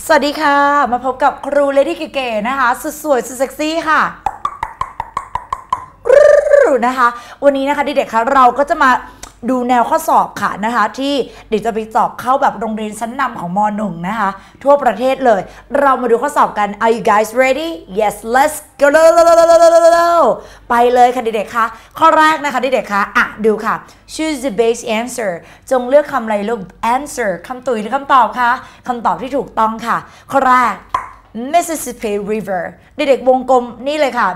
สวัสดีค่ะมาพบกับครูเลดี้เก๋ๆนะคะสุดสวยสุดเซ็กซี่ค่ะนะคะวันนี้นะคะเด็กๆคะเราก็จะมาดูแนวข้อสอบค่ะนะคะที่เด็กจะไปสอบเข้าแบบโรงเรียนชั้นนำของม.1 นะคะทั่วประเทศเลยเรามาดูข้อสอบกัน Are you guys ready? Yes, let's go ไปเลยค่ะเด็กๆคะข้อแรกนะคะเด็กๆคะดูค่ะ Choose the base answer จงเลือกคำอะไรลูก answer คำตุยหรือคำตอบคะคำตอบที่ถูกต้องค่ะข้อแรกMississippi River เด็กๆวงกลมนี่เลยค่ะ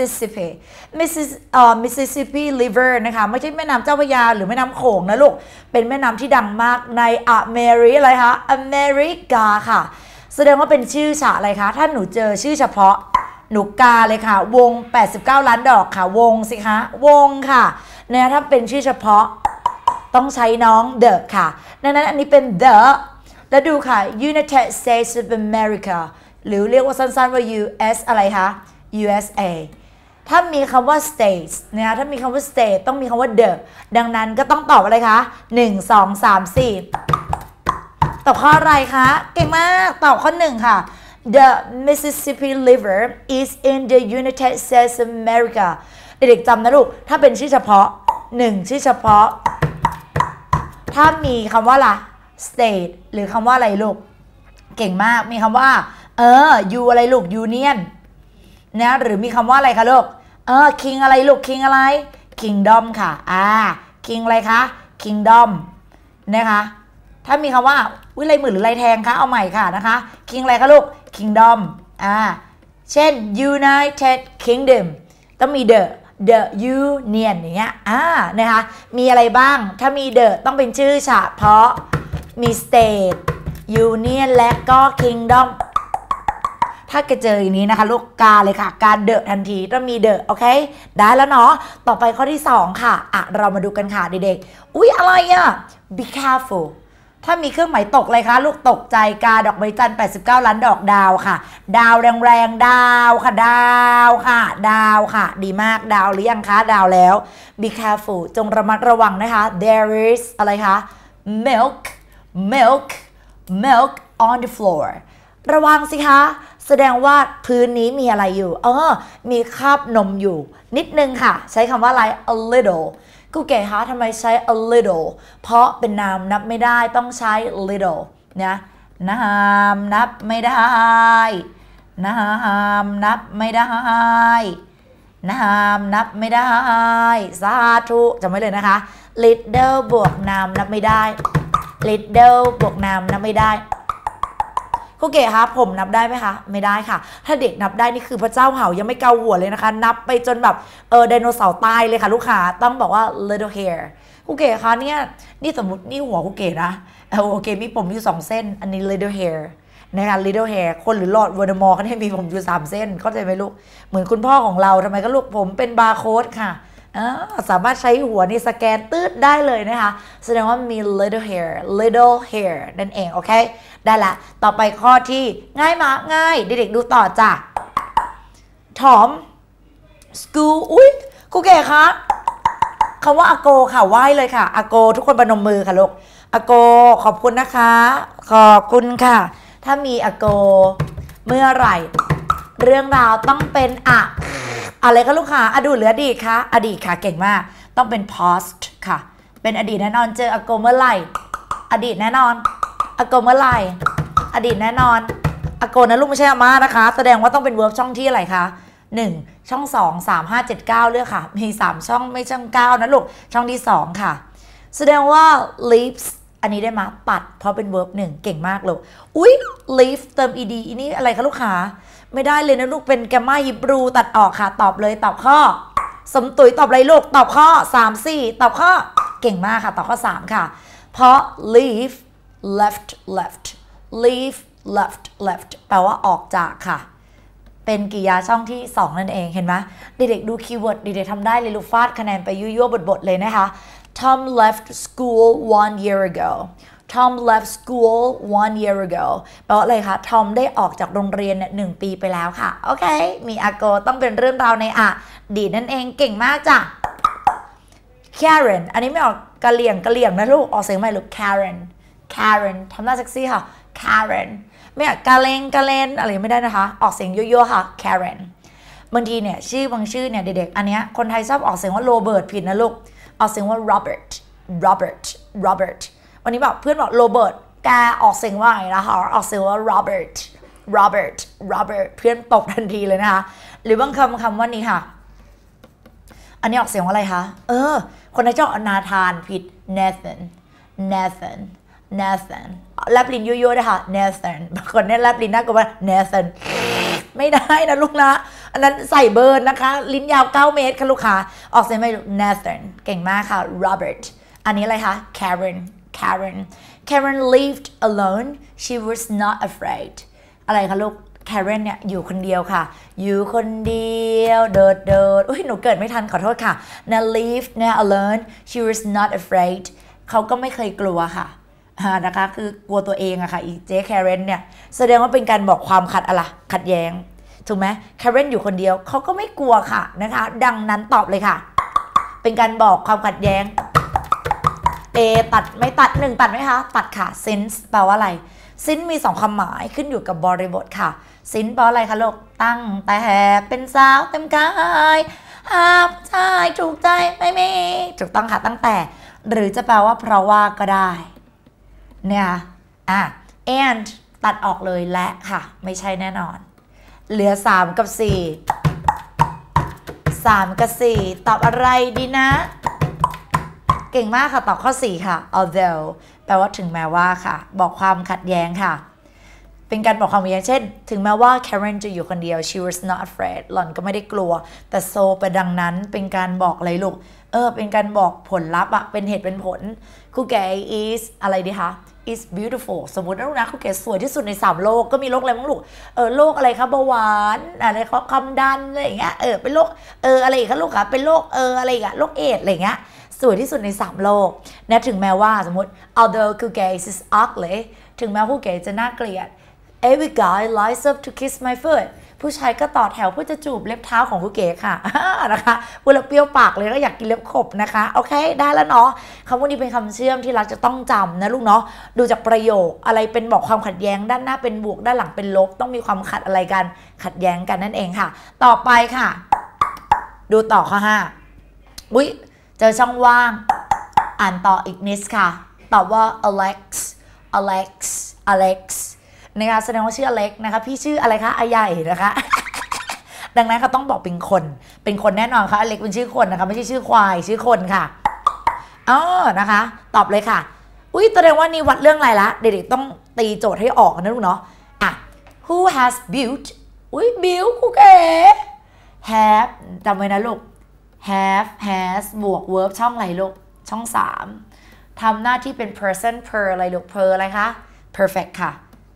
Mississippi River นะคะไม่ใช่แม่น้ำเจ้าพระยาหรือแม่น้ำโขงนะลูกเป็นแม่น้ำที่ดังมากในอเมริกาค่ะแสดงว่าเป็นชื่อฉะอะไรคะถ้าหนูเจอชื่อเฉพาะหนูกาเลยค่ะวง89ล้านดอกค่ะวงสิคะวงค่ะเนี่ยถ้าเป็นชื่อเฉพาะต้องใช้น้อง the ค่ะดังนั้นอันนี้เป็น the แล้วดูค่ะ United States of America หรือเรียกว่าสั้นๆว่า US อะไรคะ USA ถ้ามีคำว่า states นะคะถ้ามีคำว่า state ต้องมีคำว่า the ดังนั้นก็ต้องตอบอะไรคะ1 2 3 4ตอบข้ออะไรคะเก่งมากตอบข้อ1ค่ะ The Mississippi River is in the United States of America เด็กๆจำนะลูกถ้าเป็นชื่อเฉพาะ1ชื่อเฉพาะถ้ามีคำว่าล่ะ state หรือคำว่าอะไรลูกเก่งมากมีคำว่าyou อะไรลูก union นะหรือมีคำว่าอะไรคะลูกking อะไรลูก king อะไร kingdom ค่ะking อะไรคะ kingdom นะคะถ้ามีคำว่าวิไลหมื่นหรือไรแทงคะเอาใหม่ค่ะนะคะ king อะไรคะลูก kingdom เช่น United Kingdom ต้องมี the union อย่างเงี้ยนะคะมีอะไรบ้างถ้ามี the ต้องเป็นชื่อเฉพาะมี state union และก็ kingdom ถ้าเจออย่างนี้นะคะลูกกาเลยค่ะการเดอะทันทีต้องมีเดอะโอเคได้แล้วเนาะต่อไปข้อที่2ค่ะเรามาดูกันค่ะเด็กๆอุ๊ยอะไรbe careful ถ้ามีเครื่องหมายตกเลยคะลูกตกใจกาดอกไม้จันทร์89ล้านดอกดาวค่ะดาวแรงๆดาวค่ะดาวค่ะดาวค่ะดีมากดาวหรือยังคะดาวแล้ว be careful จงระมัดระวังนะคะ there is อะไรคะ milk on the floor ระวังสิคะแสดงว่าพื้นนี้มีอะไรอยู่มีคราบนมอยู่นิดนึงค่ะใช้คำว่าอะไร a little กูเก๋คะทำไมใช้ a little เพราะเป็นนามนับไม่ได้ต้องใช้ little นะนามนับไม่ได้นามนับไม่ได้นามนับไม่ได้สาธุจำไว้เลยนะคะ little บวกนามนับไม่ได้ little บวกนามนับไม่ได้ครูเก๋คะผมนับได้ไหมคะไม่ได้ค่ะถ้าเด็กนับได้นี่คือพระเจ้าเห่ายังไม่เกาหัวเลยนะคะนับไปจนแบบไดโนเสาร์ตายเลยค่ะลูกค้าต้องบอกว่า little hair ครูเก๋คะเนี่ยนี่สมมตินี่หัวครูเก๋นะโอเคมีผมอยู่2เส้นอันนี้ little hair นะคะ little hair คนหรือหลอดวอร์ดมอร์ก็ได้มีผมอยู่3เส้นเข้าใจไหมลูกเหมือนคุณพ่อของเราทำไมก็ลูกผมเป็นบาร์โค้ดค่ะสามารถใช้หัวนี่สแกนตืดได้เลยนะคะแสดงว่ามี little hair นั่นเองโอเคได้ละต่อไปข้อที่ง่ายมากง่ายเด็กๆดูต่อจ้ะถอม school อุ๊ยครูเก๋คะคำว่าอาโกค่ะไหว้เลยค่ะอาโกทุกคนประนมมือค่ะลูกอาโกขอบคุณนะคะขอบคุณค่ะถ้ามีอาโกเมื่อไหร่เรื่องราวต้องเป็นอะไรคะลูกค้าอดีตหรืออดีตคะอดีตค่ะเก่งมากต้องเป็น past ค่ะเป็นอดีตแน่นอนเจออาโกเมื่อไหร่อดีตแน่นอนอาโกเมื่อไหร่อดีตแน่นอนอาโกนะลูกไม่ใช่อาม่านะคะแสดงว่าต้องเป็น verb ช่องที่อะไรคะ1ช่อง2 3 5 7 9เลือกค่ะมี3ช่องไม่ช่อง9นะลูกช่องที่2ค่ะแสดงว่า leaves อันนี้ได้มาตัดเพราะเป็น verb 1เก่งมากเลยอุ๊ย leave เติม ed อันนี้อะไรคะลูกค้าไม่ได้เลยนะลูกเป็นแกมมาฮิบรูตัดออกค่ะตอบเลยตอบข้อสมตุ๋ยตอบอะไรลูกตอบข้อ3 4ตอบข้อเก่งมากค่ะตอบข้อ3ค่ะเพราะ leave leftแปลว่าออกจากค่ะเป็นกริยาช่องที่2นั่นเองเห็นไหมเด็กๆดูคีย์เวิร์ดเด็กๆทำได้เลยลูกฟาดคะแนนไปยั่วๆบทๆเลยนะคะ Tom left school 1 year ago Tom left school 1 year ago แปลว่าอะไรคะ Tom ได้ออกจากโรงเรียน1 ปีไปแล้วค่ะโอเคมีอาโกต้องเป็นเรื่องราวในอดีตนั่นเองเก่งมากจ้ะ Karen อันนี้ไม่ออกกะเหลี่ยงนะลูกออกเสียงใหม่ลูก Karen ทำหน้าเซ็กซี่ค่ะ Karen ไม่อยากกาเลนอะไรไม่ได้นะคะออกเสียงยั่วๆค่ะ Karen บางทีเนี่ยชื่อบางชื่อเนี่ยเด็กๆอันเนี้ยคนไทยชอบออกเสียงว่าโรเบิร์ตผิดนะลูกออกเสียงว่า Robert วันนี้แบบเพื่อนบอกโรเบิร์ตแกออกเสียงว่าไงนะคะออกเสียงว่า Robert เพื่อนตบทันทีเลยนะคะหรือบางคำว่านี้ค่ะอันนี้ออกเสียงว่าอะไรคะคนไทยชอบนาธานผิด Nathan แลบลิ้นยั่วๆนะคะ Nathan บางคนเนี่ยแลบลิ้นน่ากลัวว่า Nathan ไม่ได้นะลูกนะอันนั้นใส่เบิร์นนะคะลิ้นยาว9 เมตรค่ะลูกค้าออกเสียงไม่ Nathan เก่งมากค่ะ Robert อันนี้อะไรคะ Karen lived alone she was not afraid อะไรคะลูก Karen เนี่ยอยู่คนเดียวค่ะอยู่คนเดียวเดิดอุ้ยหนูเกิดไม่ทันขอโทษค่ะนะ lived นะ alone she was not afraid เขาก็ไม่เคยกลัวค่ะนะคะคือกลัวตัวเองอะค่ะอีเจ๊ Karen เนี่ยแสดงว่าเป็นการบอกความขัดแย้งถูกไหม Karen อยู่คนเดียวเขาก็ไม่กลัวค่ะนะคะดังนั้นตอบเลยค่ะเป็นการบอกความขัดแย้งตัดไม่ตัด1ตัดไหมคะตัดค่ะ since แปลว่าอะไร since มี2ความหมายขึ้นอยู่กับบริบทค่ะ since แปลว่าอะไรคะลูกตั้งแต่เป็นสาวเต็มกายหากชายถูกใจไม่มีถูกต้องค่ะตั้งแต่หรือจะแปลว่าเพราะว่าก็ได้เนี่ยand ตัดออกเลยและค่ะไม่ใช่แน่นอนเหลือ3กับ4ตอบอะไรดีนะเก่งมากค่ะตอบข้อ4ค่ะ although แปลว่าถึงแม้ว่าค่ะบอกความขัดแย้งค่ะเป็นการบอกความขัดแย้งเช่นถึงแม้ว่า Karen จะอยู่คนเดียว she was not afraid หล่อนก็ไม่ได้กลัวแต่ so ไปดังนั้นเป็นการบอกอะไรลูกเป็นการบอกผลลัพธ์อะเป็นเหตุเป็นผลครูแก่ is อะไรดีคะ is beautiful สมมตินะลูกนะครูแก่สวยที่สุดใน3โลกก็มีโรคอะไรบ้างลูกโรคอะไรคะเบาหวานอะไรความดันอะไรอย่างเงี้ยเป็นโรคอะไรอีกคะลูกคะเป็นโรคอะไรอีกอะโรคเอดส์อะไรอย่างเงี้ยสวยที่สุดใน3โลกนะถึงแม้ว่าสมมติ although ครูแก่ is ugly ถึงแม้ครูแก่จะน่าเกลียด every guy lines up to kiss my foot ผู้ชายก็ต่อแถวเพื่อจะจูบเล็บเท้าของครูเก๋ค่ะนะคะพูดแล้วเปรี้ยวปากเลยก็อยากกินเล็บขบนะคะโอเคได้แล้วเนาะคำพวกนี้เป็นคำเชื่อมที่เราจะต้องจำนะลูกเนาะดูจากประโยคอะไรเป็นบอกความขัดแย้งด้านหน้าเป็นบวกด้านหลังเป็นลบต้องมีความขัดอะไรกันขัดแย้งกันนั่นเองค่ะต่อไปค่ะดูต่อข้อ5อุ๊ยเจอช่องว่างอ่านต่ออีกนิดค่ะตอบว่า Alex นะคะแสดงว่าชื่ออเล็กนะคะพี่ชื่ออะไรคะอาใหญ่นะคะดังนั้นเขาต้องบอกเป็นคนแน่นอนค่ะอเล็กเป็นชื่อคนนะคะไม่ใช่ชื่อควายชื่อคนค่ะนะคะตอบเลยค่ะอุ้ยแสดงว่านี่วัดเรื่องอะไรละเด็กๆต้องตีโจทย์ให้ออกนะลูกเนาะwho has built อุ้ย built กูเก๋ have จำไว้นะลูก have has บวก verb ช่องอะไรลูกช่อง3ทำหน้าที่เป็น present per อะไรลูก per อะไรคะ perfect ค่ะ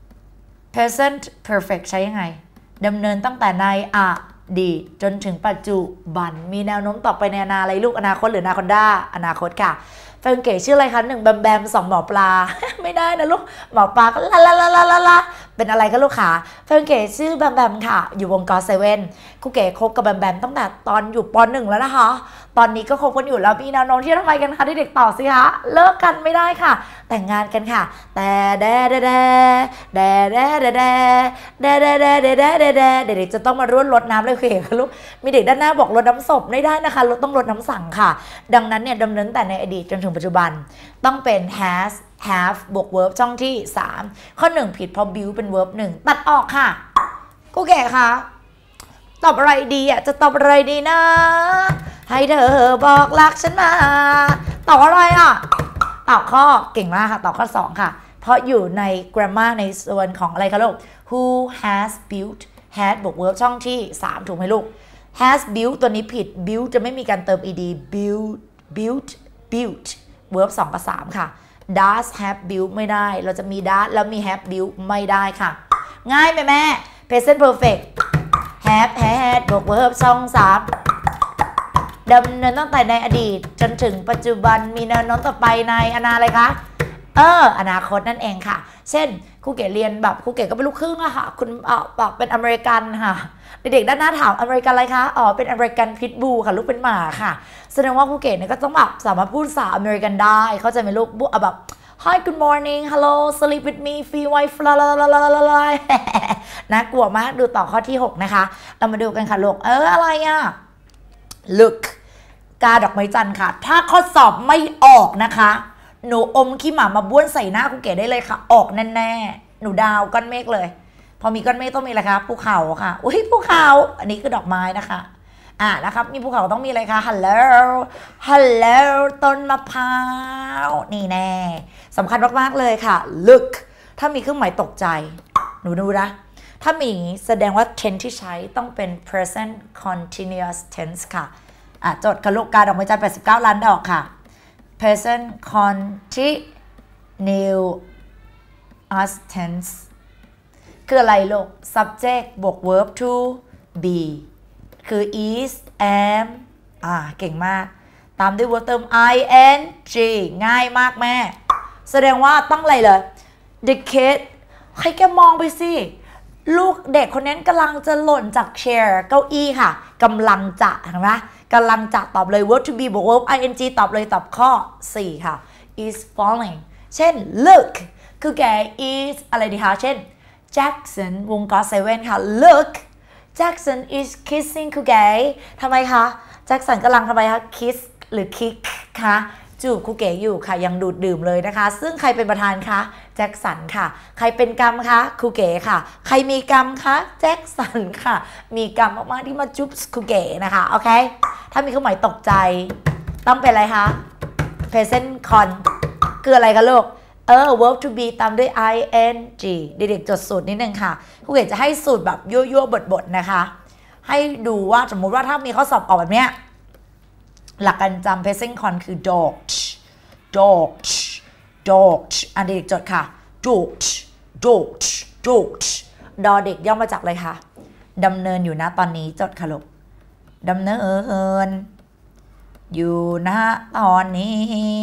present perfect ใช้ยังไงดำเนินตั้งแต่ในอดีตจนถึงปัจจุบันมีแนวโน้มต่อไปในอนาอะไรลูกอนาคตหรืออนาคตอนาคตค่ะแฟนเก๋ชื่ออะไรคะ1แบม2หมอปลา ไม่ได้นะลูกหมอปลาก็ลาเป็นอะไรคะลูกขาแฟนเก๋ชื่อแบมค่ะอยู่วงการเซเว่นครูเก๋คบกับแบมตั้งแต่ตอนอยู่ป.1 แล้วนะคะตอนนี้ก็คบกันอยู่แล้วมีแนวโน้มที่จะทำไมกันคะเด็กๆต่อสิคะเลิกกันไม่ได้ค่ะแต่งงานกันค่ะแต่เด็กๆจะต้องมาร่วมรดน้ำเลยค่ะลูกมีเด็กด้านหน้าบอกรดน้ำศพไม่ได้นะคะเราต้องรดน้ำสังค่ะดังนั้นเนี่ยดำเนินแต่ในอดีตจนถึงปัจจุบันต้องเป็น has have บวก verb ช่องที่3ข้อ1ผิดเพราะ build เป็น verb 1ตัดออกค่ะกูแก่ค่ะตอบอะไรดีอ่ะจะตอบอะไรดีนะให้เธอบอกรักฉันมาตอบอะไรอ่ะตอบข้อเก่งมากค่ะตอบข้อ2ค่ะเพราะอยู่ใน grammar ในส่วนของอะไรคะลูก who has built has บวก verb ช่องที่3ถูกไหมลูก has built ตัวนี้ผิด build จะไม่มีการเติม ed built verb 2 กับ 3 ค่ะ does have built ไม่ได้เราจะมี does แล้วมี have built ไม่ได้ค่ะง่ายไหมแม่ present perfect have had บวก verb ช่อง3ดำเนินตั้งแต่ในอดีตจนถึงปัจจุบันมีแนวโน้มต่อไปในอนาคตอะไรคะอนาคตนั่นเองค่ะเช่นครูเก๋เรียนแบบครูเก๋ก็เป็นลูกครึ่งอะค่ะคุณบอกเป็นอเมริกันค่ะเด็กๆด้านหน้าถามอเมริกันอะไรคะเป็นอเมริกันพิทบูลค่ะลูกเป็นหมาค่ะแสดงว่าครูเก๋เนี่ยก็ต้องแบบสามารถพูดภาษาอเมริกันได้เข้าใจไหมลูกแบบ Hi good morning hello sleep with me feel wife ลาลาลาลาลาลาน่ากลัวมากดูต่อข้อที่6นะคะเรามาดูกันค่ะลูกอะไรอ่ะ look กาดอกไม้จันทร์ค่ะถ้าข้อสอบไม่ออกนะคะหนูอมขี้หมามาบ้วนใส่หน้าครูเก๋ได้เลยค่ะออกแน่ๆหนูดาวก้อนเมฆเลยพอมีก้อนเมฆต้องมีอะไรคะภูเขาค่ะอุ้ยภูเขาอันนี้คือดอกไม้นะคะนะครับมีภูเขาต้องมีอะไรคะ hello ต้นมะพร้าวนี่แน่สำคัญมากๆเลยค่ะ look ถ้ามีเครื่องหมายตกใจหนูดูนะถ้ามีแสดงว่า tense ที่ใช้ต้องเป็น present continuous tense ค่ะจดค่ะลูกการดอกไม้จันทร์89 ล้านดอกค่ะ present continuous tense คืออะไรลูก subject บวก verb to be คือ is am เก่งมากตามด้วย verb เติม ing ง่ายมากแม่แสดงว่าต้องอะไรเลย the kid ให้แกมองไปสิลูกเด็กคนนั้นกำลังจะหล่นจากแชร์เก้าอี้ค่ะกำลังจะเห็นไหมกำลังจะตอบเลย verb to be บวก verb ing ตอบเลยตอบข้อ4ค่ะ is falling เช่น look คือแก is อะไรดีคะเช่น Jackson วงก็7ค่ะ look Jackson is kissing คือแกทำไมคะ Jackson กำลังทำไมคะ kiss หรือ kick คะจูบครูเก๋อยู่ค่ะยังดูดดื่มเลยนะคะซึ่งใครเป็นประธานคะแจ็คสันค่ะใครเป็นกรรมคะครูเก๋ค่ะใครมีกรรมคะแจ็คสันค่ะมีกรรมมากๆที่มาจุ๊บครูเก๋นะคะโอเคถ้ามีเครื่องหมายตกใจต้องเป็นอะไรคะ present con คืออะไรคะลูกverb to be ตามด้วย ing เด็กๆจดสูตรนิดนึงค่ะครูเก๋จะให้สูตรแบบยั่วๆบดๆนะคะให้ดูว่าสมมุติว่าถ้ามีข้อสอบออกแบบเนี้ยหลักการจำ present con คือ dogged อันเด็กจดค่ะ dogged ดอเด็กย่อมาจากอะไรคะดำเนินอยู่นะตอนนี้จดค่ะลูกดำเนินอยู่นะตอนนี้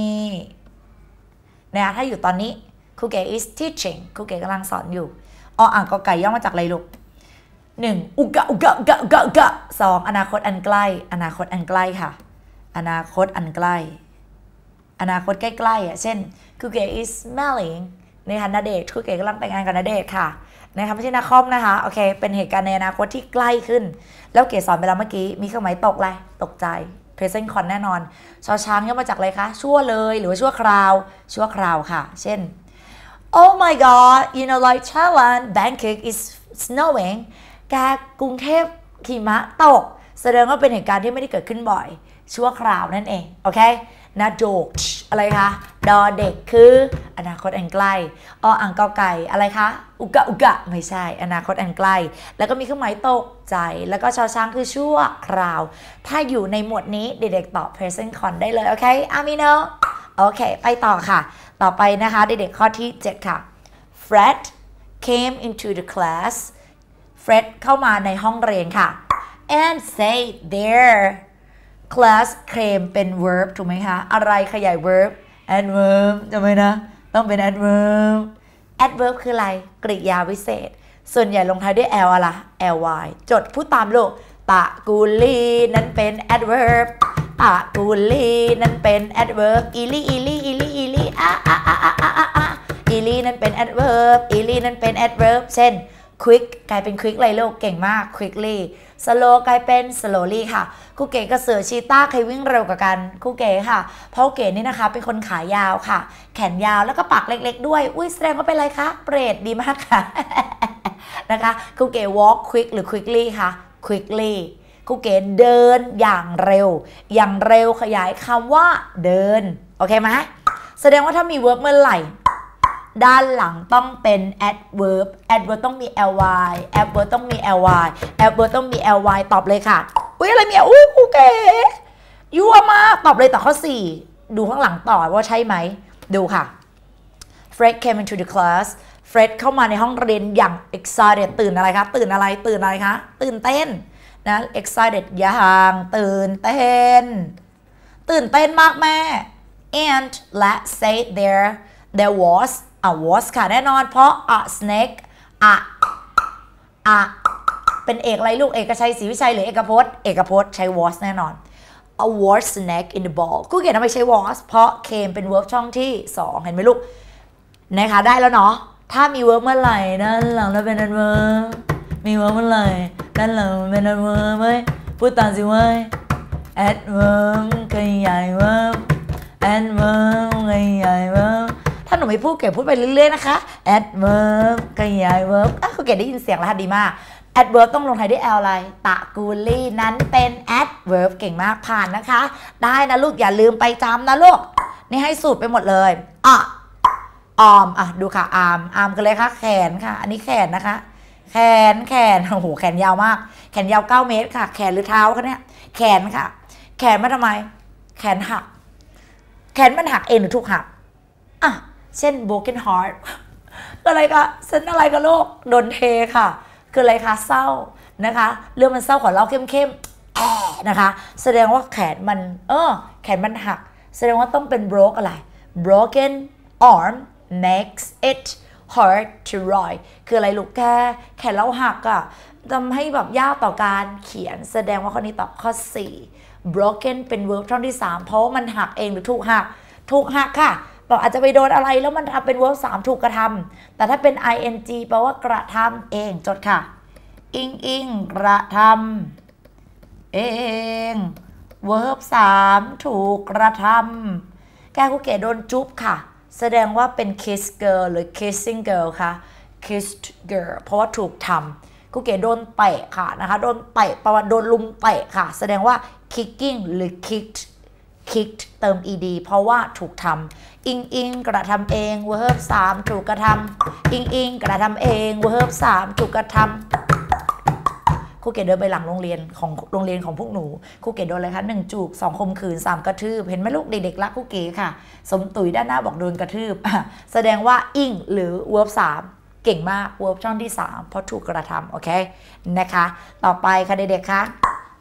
เนี่ยถ้าอยู่ตอนนี้ครูเก๋ is teaching ครูเก๋กำลังสอนอยู่อ่างกอไก่ย่อมาจากอะไรลูก1อุกะ2อนาคตอันใกล้ค่ะอนาคตอันใกล้อนาคตใกล้ๆเช่นครูเก๋ is smelling นะคะณเดชน์ครูเก๋กำลังแต่งงานกับณเดชน์ค่ะนะคะไม่ใช่นาคอมนะคะโอเคเป็นเหตุการณ์ในอนาคตที่ใกล้ขึ้นแล้วเก๋สอนไปแล้วเมื่อกี้มีเครื่องหมายตกอะไรตกใจ present con แน่นอนชอช้างย่อมาจากอะไรคะชั่วเลยหรือว่าชั่วคราวค่ะเช่น Oh my god you know like Thailand Bangkok is snowing แกกรุงเทพหิมะตกแสดงว่าเป็นเหตุการณ์ที่ไม่ได้เกิดขึ้นบ่อยชั่วคราวนั่นเองโอเคนะโดกอะไรคะดอเด็กคืออนาคตอันใกล้อ่างกอไก่อะไรคะอุกะไม่ใช่อนาคตอันใกล้แล้วก็มีเครื่องหมายตกใจแล้วก็ชอช้างคือชั่วคราวถ้าอยู่ในหมวดนี้เด็กๆตอบ present con ได้เลยโอเคอามิโนโอเคไปต่อค่ะต่อไปนะคะเด็กๆข้อที่7ค่ะ Fred came into the class Fred เข้ามาในห้องเรียนค่ะ and say there class claim เป็น verb ถูกไหมคะอะไรขยาย verb adverb จำไว้นะต้องเป็น adverb คืออะไรกริยาวิเศษส่วนใหญ่ลงท้ายด้วย l อะไร ly จดพูดตามลูกตะกูลีนั้นเป็น adverb ตะกูลีนั้นเป็น adverb อีลี่อีลี่นั้นเป็น adverb อีลี่นั้นเป็น adverb เช่น quick กลายเป็น quick เลยลูกเก่งมาก quickly slow กลายเป็น slowly ค่ะครูเก๋กับเสือชีต้าใครวิ่งเร็วกว่ากันครูเก๋ค่ะเพราะเก๋นี่นะคะเป็นคนขายาวค่ะแขนยาวแล้วก็ปากเล็กๆด้วยอุ้ยแสดงว่าเป็นอะไรคะเปรตดีมากค่ะนะคะครูเก๋ walk quick หรือ quickly ค่ะ quickly ครูเก๋เดินอย่างเร็วขยายคำว่าเดินโอเคไหมแสดงว่าถ้ามี verb เมื่อไหร่ด้านหลังต้องเป็น adverb ต้องมี ly adverb ต้องมี ly adverb ต้องมี ly ตอบเลยค่ะอุ้ยอะไรเนี่ยอุ้ยครูเก๋ยั่วมากตอบเลยต่อข้อ4ดูข้างหลังต่อว่าใช่ไหมดูค่ะ Fred came into the class Fred เข้ามาในห้องเรียนอย่าง excited ตื่นอะไรคะตื่นอะไรคะตื่นเต้นนะ excited อย่างตื่นเต้นมากแม่ and let's say there was was ค่ะแน่นอนเพราะ a snake เป็นเอกอะไรลูกเอกชัยศรีวิชัยหรือเอกพจน์ใช้ was แน่นอน a was snake in the ball ครูเขียนทำไมใช้ was เพราะ came เป็น verb ช่องที่2เห็นไหมลูกนะคะได้แล้วเนาะถ้ามี verb เมื่อไหร่ด้านหลังแล้วเป็น adverb มี verb เมื่อไหร่ด้านหลังเป็น adverb เว้ยพูดตามสิเว้ย adverb ขยาย verb adverb ขยาย verb ถ้าหนูไม่พูดเก๋พูดไปเรื่อยๆนะคะ adverb ขยาย verb คุณเก๋ได้ยินเสียงแล้วดีมาก adverb ต้องลงท้ายด้วย l อะไรตระกูลลี่นั้นเป็น adverb เก่งมากผ่านนะคะได้นะลูกอย่าลืมไปจำนะลูกนี่ให้สูตรไปหมดเลยarm ดูค่ะ arm กันเลยค่ะแขนค่ะอันนี้แขนนะคะแขนโอ้โหแขนยาวมากแขนยาว9 เมตรค่ะแขนหรือเท้าคะเนี่ยแขนค่ะแขนมาทำไมแขนหักแขนมันหักเองหรือถูกหักเช่น broken heart อะไรคะเส้นอะไรกันโลกโดนเทค่ะคืออะไรคะเศร้านะคะเรื่องมันเศร้าขอเล่าเข้มๆนะคะแสดงว่าแขนมันแขนมันหักแสดงว่าต้องเป็น broke อะไร broken arm makes it hard to write คืออะไรลูกแขนเราหักอะทำให้แบบยากต่อการเขียนแสดงว่าข้อนี้ตอบข้อ 4 broken เป็น verb ท่อนที่ 3 เพราะว่ามันหักเองหรือถูกหักค่ะบอกอาจจะไปโดนอะไรแล้วมันทำเป็น verb 3 ถูกกระทำแต่ถ้าเป็น ing แปลว่ากระทำเองจดค่ะอิงกระทำเอง verb 3 ถูกกระทำครูเก๋โดนจุ๊บค่ะแสดงว่าเป็น kiss girl หรือ kissing girl ค่ะ kissed girl เพราะว่าถูกทำครูเก๋โดนเตะค่ะนะคะโดนเตะประวัติโดนลุมเตะค่ะแสดงว่า kicking หรือ kicked เติม ed เพราะว่าถูกทำอิงกระทำเอง verb 3 ถูกกระทำอิงกระทำเอง verb 3 ถูกกระทำครูเก๋เดินไปหลังโรงเรียนของพวกหนูครูเก๋โดนอะไรคะ1 จูบ 2 ข่มขืน 3 กระทืบเห็นไหมลูกเด็กๆรักครูเก๋ค่ะสมตุ๋ยด้านหน้าบอกโดนกระทืบแสดงว่าอิงหรือ verb 3 เก่งมาก verb ช่องที่ 3 เพราะถูกกระทำโอเคนะคะต่อไปค่ะเด็กๆคะ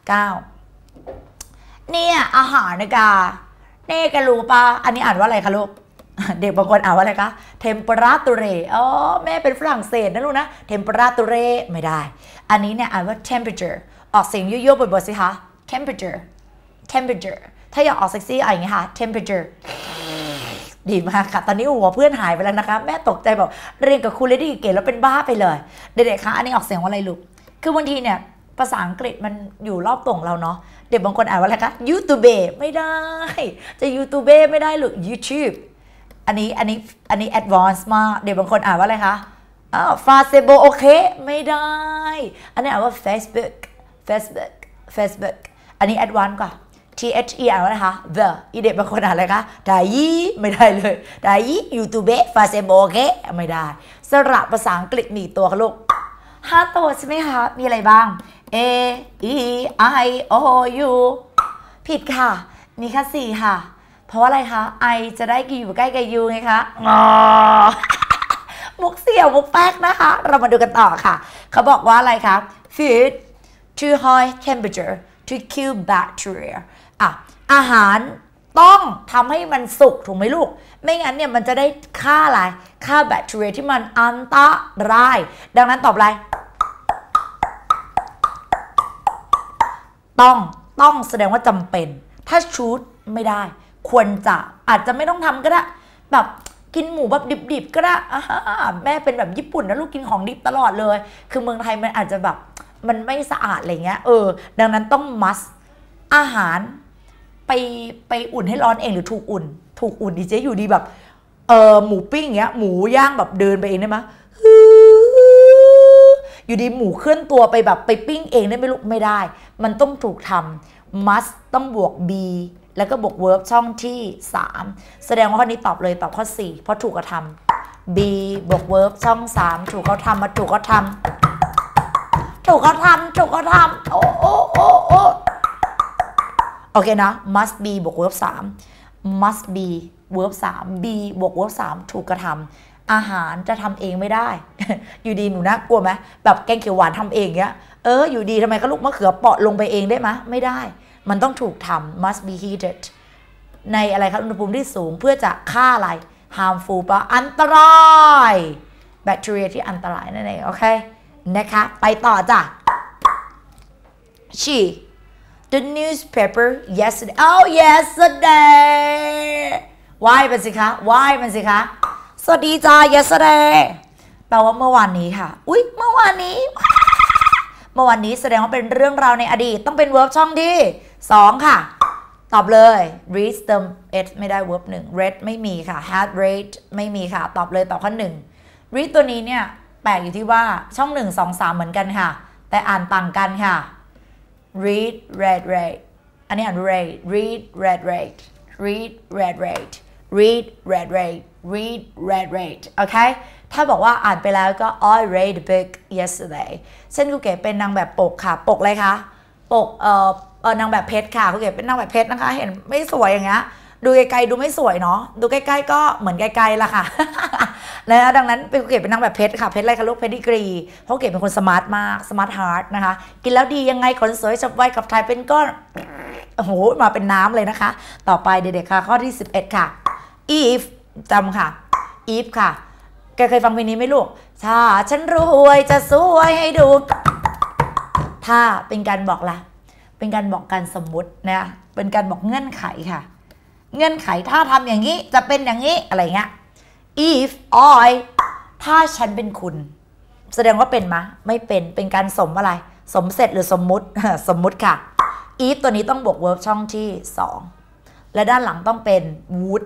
9เนี่ยอาหารนะกานี่แกรู้ปะอันนี้อ่านว่าอะไรคะลูกเด็กบางคนอ่านว่าอะไรคะ temperature แม่เป็นฝรั่งเศสนะลูกนะ temperature ไม่ได้อันนี้เนี่ยอ่านว่า temperature ออกเสียงยั่วๆบ่อยๆสิคะ temperature ถ้าอยากออกเซ็กซี่อะไรอย่างเงี้ยค่ะ temperature ดีมากค่ะตอนนี้หัวเพื่อนหายไปแล้วนะคะแม่ตกใจบอกเรียนกับครูเลดี้เก๋แล้วเป็นบ้าไปเลยเด็กๆคะอันนี้ออกเสียงว่าอะไรลูกคือบางทีเนี่ยภาษาอังกฤษมันอยู่รอบตัวของเราเนาะเด็กบางคนอ่านว่าอะไรคะ YouTube ไม่ได้จะ YouTube ไม่ได้หรือ YouTube อันนี้ advanced มากเด็กบางคนอ่านว่าอะไรคะFacebook โอเคไม่ได้อันนี้อ่านว่า Facebook อันนี้ advanced กว่า the อ่านว่าอะไรคะ the อีเด็กบางคนอ่านอะไรคะได้ยี่ไม่ได้เลยได้ยี่ YouTube Facebook โอเคไม่ได้สระภาษาอังกฤษมีตัวค่ะลูก5 ตัวใช่ไหมคะมีอะไรบ้าง A E I O U ผิดค่ะมีแค่4ค่ะเพราะว่าอะไรคะ I จะได้อยู่ใกล้กับ U ไงคะมุกเสี่ยวมุกแป๊กนะคะเรามาดูกันต่อค่ะเขาบอกว่าอะไรคะ food to high temperature to kill bacteria อาหารต้องทำให้มันสุกถูกไหมลูกไม่งั้นเนี่ยมันจะได้ฆ่าอะไรฆ่าแบคทีเรียที่มันอันตรายดังนั้นตอบอะไรต้องแสดงว่าจำเป็นถ้าชูดไม่ได้ควรจะอาจจะไม่ต้องทำก็ได้แบบกินหมูแบบดิบๆก็ได้แม่เป็นแบบญี่ปุ่นนะลูกกินของดิบตลอดเลยคือเมืองไทยมันอาจจะแบบมันไม่สะอาดอะไรเงี้ยดังนั้นต้องมัสอาหารไปอุ่นให้ร้อนเองหรือถูกอุ่นดีเจอยู่ดีแบบหมูปิ้งเงี้ยหมูย่างแบบเดินไปเองได้ไหมอยู่ดีหมูเคลื่อนตัวไปแบบไปปิ้งเองได้ไหมลูกไม่ได้มันต้องถูกทำ must ต้องบวก be แล้วก็บวก verb ช่องที่3แสดงว่าข้อนี้ตอบเลยตอบข้อ4เพราะถูกกระทำ be บวก verb ช่อง3ถูกเขาทำมาถูกเขาทำโอเคนะ must be บวก verb 3 must be verb 3 be บวก verb 3ถูกกระทำอาหารจะทำเองไม่ได้ อยู่ดีหนูน่ากลัวไหมแบบแกงเขียวหวานทำเองเงี้ยอยู่ดีทำไมก็ลูกมะเขือเปาะลงไปเองได้ไหมไม่ได้มันต้องถูกทำ must be heated ในอะไรครับอุณหภูมิที่สูงเพื่อจะฆ่าอะไร harmful ปะอันตรายแบคทีเรียที่อันตรายนั่นเองโอเคนะคะไปต่อจ้ะ she the newspaper yesterday yesterday ว่ายมันสิคะสวัสดีจ้า yesterday แปลว่าเมื่อวานนี้ค่ะอุ๊ยเมื่อวานนี้เมื่อวานนี้แสดงว่าเป็นเรื่องราวในอดีตต้องเป็น verb ช่องที่2ค่ะตอบเลย read เติม it ไม่ได้ verb 1 read ไม่มีค่ะ had read ไม่มีค่ะตอบเลยตอบข้อ1 read ตัวนี้เนี่ยแปลกอยู่ที่ว่าช่อง1 2 3เหมือนกันค่ะแต่อ่านต่างกันค่ะ read read อันนี้อ่าน read read read read โอเคถ้าบอกว่าอ่านไปแล้วก็ I read the book yesterday เช่นครูเก๋เป็นนางแบบปกค่ะปกอะไรคะปกนางแบบเพชรค่ะครูเก๋เป็นนางแบบเพชรนะคะเห็นไม่สวยอย่างเงี้ยดูไกลๆดูไม่สวยเนาะดูใกล้ๆก็เหมือนไกลๆละค่ะ แล้วดังนั้นเป็นครูเก๋เป็นนางแบบเพชรค่ะเพชรอะไรคะลูกเพชรดีกรีเพราะครูเก๋เป็นคนสมาร์ทมากสมาร์ทฮาร์ทนะคะกินแล้วดียังไงขนสวยฉับไวกับถ่ายเป็นก้อนโอ้โหมาเป็นน้ำเลยนะคะต่อไปเด็กๆค่ะข้อที่11ค่ะ if จำค่ะ if ค่ะแกเคยฟังเพลงนี้ไหมลูกถ้าฉันรวยจะสวยให้ดูถ้าเป็นการบอกละเป็นการบอกการสมมุตินะเป็นการบอกเงื่อนไขค่ะเงื่อนไขถ้าทำอย่างนี้จะเป็นอย่างนี้อะไรเงี้ย if I ถ้าฉันเป็นคุณแสดงว่าเป็นมะไม่เป็นการสมอะไรสมเสร็จหรือสมมุติ สมมุติค่ะ if ตัวนี้ต้องบวก verb ช่องที่2และด้านหลังต้องเป็น would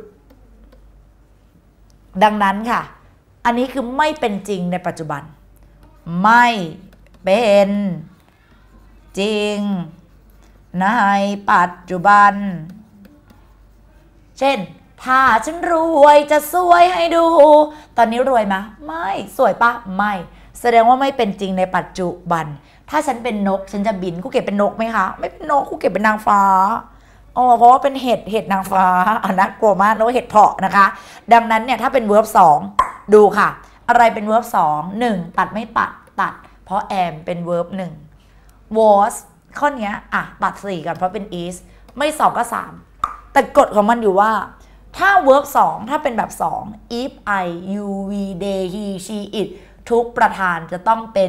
ดังนั้นค่ะอันนี้คือไม่เป็นจริงในปัจจุบันไม่เป็นจริงในปัจจุบันเช่นถ้าฉันรวยจะสวยให้ดูตอนนี้รวยไหมไม่สวยปะไม่แสดงว่าไม่เป็นจริงในปัจจุบันถ้าฉันเป็นนกฉันจะบินครูเก็บเป็นนกไหมคะไม่เป็นนกครูเก็บเป็นนางฟ้าเพราะว่าเป็นเห็ดนางฟ้าน่ากลัวมากแล้วเห็ดเพาะนะคะดังนั้นเนี่ยถ้าเป็น verb 2ดูค่ะอะไรเป็น verb 2 1ตัดไม่ตัดเพราะ am เป็น verb 1 was ข้อนี้ตัด4กันเพราะเป็น is ไม่2ก็3แต่กฎของมันอยู่ว่าถ้า verb 2ถ้าเป็นแบบ2 if I you we they he she it ทุกประธานจะต้องเป็น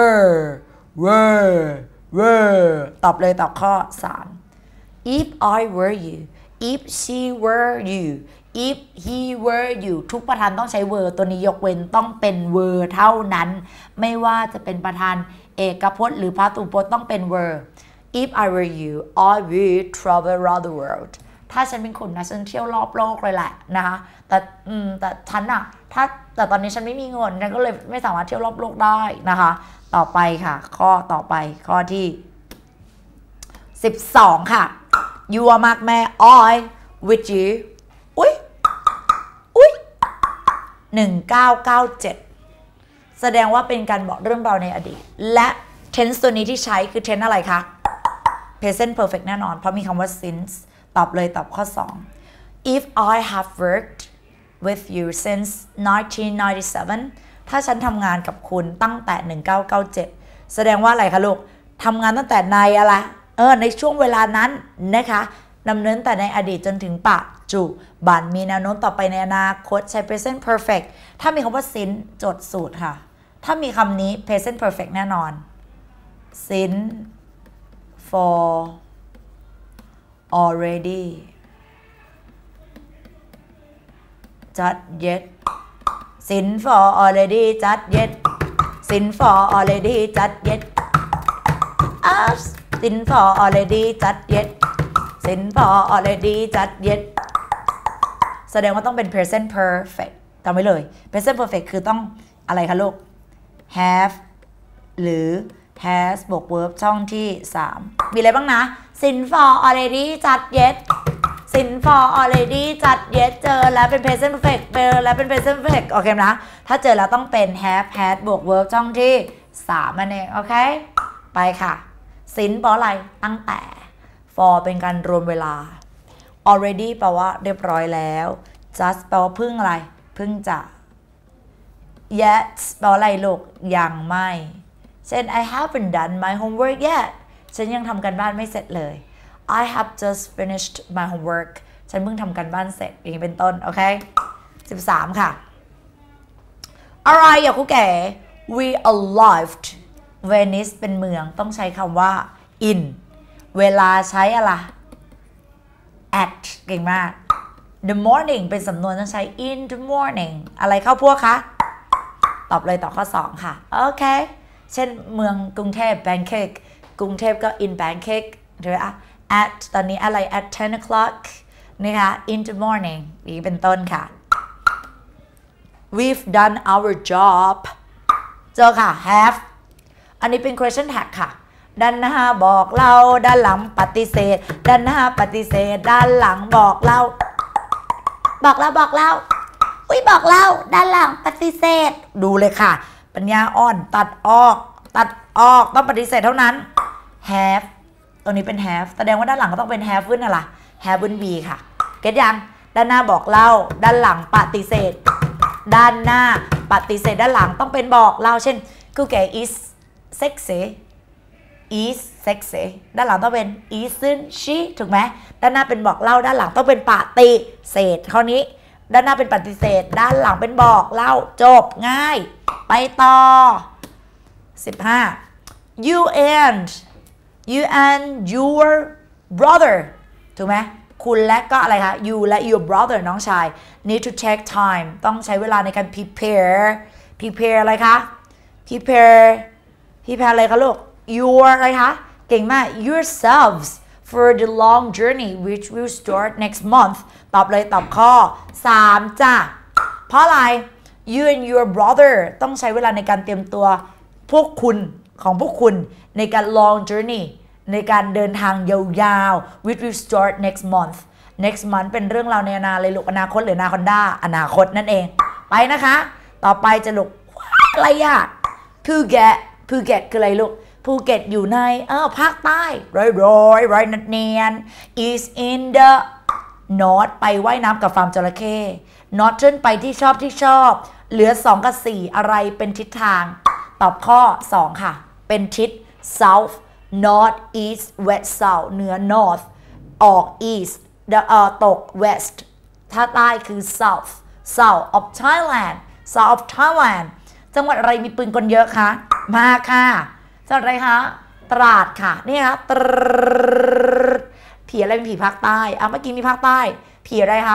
were ตอบเลยตอบข้อ3 if I were you if she were you if he were you ทุกประธานต้องใช้ were ตัวนี้ยกเว้นต้องเป็น were เท่านั้นไม่ว่าจะเป็นประธานเอกพจน์หรือพหูพจน์ต้องเป็น were if I were you I would travel around the world ถ้าฉันเป็นคุณนะฉันเที่ยวรอบโลกเลยแหละนะคะแต่ฉันแต่ตอนนี้ฉันไม่มีเงินฉันก็เลยไม่สามารถเที่ยวรอบโลกได้นะคะต่อไปค่ะข้อต่อไปข้อที่12ค่ะ you มากแม่ I with you อุ๊ย1997แสดงว่าเป็นการบอกเรื่องราวในอดีตและ tense ตัวนี้ที่ใช้คือ tense อะไรคะ present perfect แน่นอนเพราะมีคำว่า since ตอบเลยตอบข้อ2 if I have worked with you since 1997ถ้าฉันทำงานกับคุณตั้งแต่1997แสดงว่าอะไรคะลูกทำงานตั้งแต่ในอะไรในช่วงเวลานั้นนะคะดำเนินแต่ในอดีตจนถึงปัจจุบันมีแนวโน้มต่อไปในอนาคตใช้ present perfect ถ้ามีคำว่า since จดสูตรค่ะถ้ามีคำนี้ present perfect แน่นอน since for already just yet since for already just yet since for already just yet since for already just yet since for already just yet แสดงว่าต้องเป็น present perfect จำไว้เลย present perfect คือต้องอะไรคะลูก have หรือ has บวก verb ช่องที่3มีอะไรบ้างนะ since for already just yet since for already just yet เจอแล้วเป็น present perfect เจอแล้วเป็น present perfect โอเคนะถ้าเจอแล้วต้องเป็น have had บวก verb ช่องที่3นั่นเองโอเคไปค่ะ since เพราะอะไรตั้งแต่ for เป็นการรวมเวลา already แปลว่าเรียบร้อยแล้ว just แปลว่าเพิ่งอะไรเพิ่งจะ yet แปลว่าอะไรลูกยังไม่เช่น I haven't done my homework yet ฉันยังทำการบ้านไม่เสร็จเลย I have just finished my homework ฉันเพิ่งทำการบ้านเสร็จอย่างนี้เป็นต้นโอเค13ค่ะอะไรอ่ะครูแก่ we arrived Venice เป็นเมืองต้องใช้คำว่า in เวลาใช้อะไร at เก่งมาก the morning เป็นสำนวนต้องใช้ in the morning อะไรเข้าพวกคะตอบเลยต่อข้อ 2 ค่ะโอเคเช่นเมืองกรุงเทพ Bangkok กรุงเทพก็ in Bangkok หรือ at ตอนนี้อะไร at 10 o'clock นะคะ in the morning นี่เป็นต้นค่ะ we've done our job เจอค่ะ have อันนี้เป็น question tag ค่ะด้านหน้าบอกเราด้านหลังปฏิเสธด้านหน้าปฏิเสธด้านหลังบอกเราบอกเราบอกเราอุ้ยบอกเราด้านหลังปฏิเสธดูเลยค่ะปัญญาอ่อนตัดออกต้องปฏิเสธเท่านั้น have ตรงนี้เป็น have แสดงว่าด้านหลังก็ต้องเป็น have อะไร have be ค่ะเก็ตยังด้านหน้าบอกเล่าด้านหลังปฏิเสธด้านหน้าปฏิเสธด้านหลังต้องเป็นบอกเล่าเช่นกูแก่ is sexy is sexy ด้านหลังต้องเป็น isn't she ถูกไหมด้านหน้าเป็นบอกเล่าด้านหลังต้องเป็นปฏิเสธข้อนี้ด้านหน้าเป็นปฏิเสธด้านหลังเป็นบอกเล่าจบง่ายไปต่อ15 you and your brother ถูกไหมคุณและก็อะไรคะ you และ your brother น้องชาย need to take time ต้องใช้เวลาในการ prepare อะไรคะ prepare อะไรคะลูก your อะไรคะเก่งมาก yourselves for the long journey which will start next month ตอบเลยตอบข้อ 3 จ้ะเพราะอะไร you and your brother ต้องใช้เวลาในการเตรียมตัวพวกคุณในการ long journey ในการเดินทางยาวๆ which will start next month เป็นเรื่องราวในอนาคตหรืออนาคตนั่นเองไปนะคะต่อไปจะลูกอะไรอ่ะภูเก็ตคืออะไรลูกภูเก็ตอยู่ในภาคใต้ร้อยนัดเนียน is in the north ไปว่ายน้ำกับฟาร์มจระเข้ northern ไปที่ชอบเหลือ2กับ4อะไรเป็นทิศทางตอบข้อ 2 ค่ะเป็นทิศ south north east west south เหนือ north ออก east ตก west ถ้าใต้คือ south of Thailand จังหวัดอะไรมีปืนกลเยอะคะมาค่ะจังหวัดอะไรคะตราดค่ะนี่คะผีอะไรเป็นผีภาคใต้เมื่อกี้มีภาคใต้ผีอะไรคะ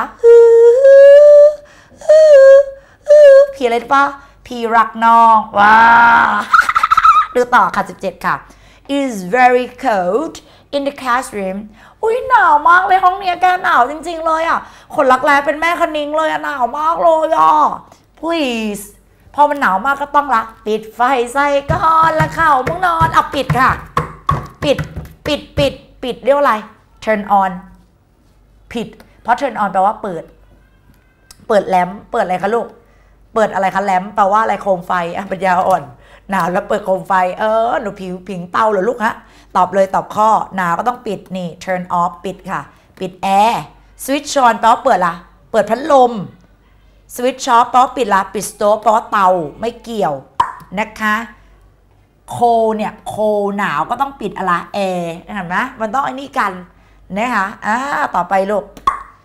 ผีอะไรปะผีรักน้องว้าดูต่อค่ะ17ค่ะ is very cold in the classroom อุ้ยหนาวมากเลยห้องนี้แกหนาวจริงๆเลยอ่ะคนรักแร้เป็นแม่คณิ้งเลยอ่ะหนาวมากเลยอ่ะ please พอมันหนาวมากก็ต้องละปิดไฟใส่ก่อนแล้วเข้ามุ้งนอนปิดค่ะปิดเรียกว่าอะไร turn on ผิดเพราะ turn on แปลว่าเปิดแลมเปิดอะไรคะลูกเปิดอะไรคะแลมแปลว่าอะไรโคมไฟปัญญาอ่อนหนาวแล้วเปิดโคมไฟหนูผิงเตาเหรอลูกฮะตอบเลยตอบข้อหนาวก็ต้องปิดนี่ turn off ปิดค่ะปิดแอร์ switch on แปลว่าเปิดละเปิดพัดลม switch off แปลว่าปิดละปิด stove แปลว่าเตาไม่เกี่ยวนะคะโคเนี่ยโคหนาวก็ต้องปิดอะไรแอร์เห็นไหมมันต้องไอ้นี่กันนะคะต่อไปลูก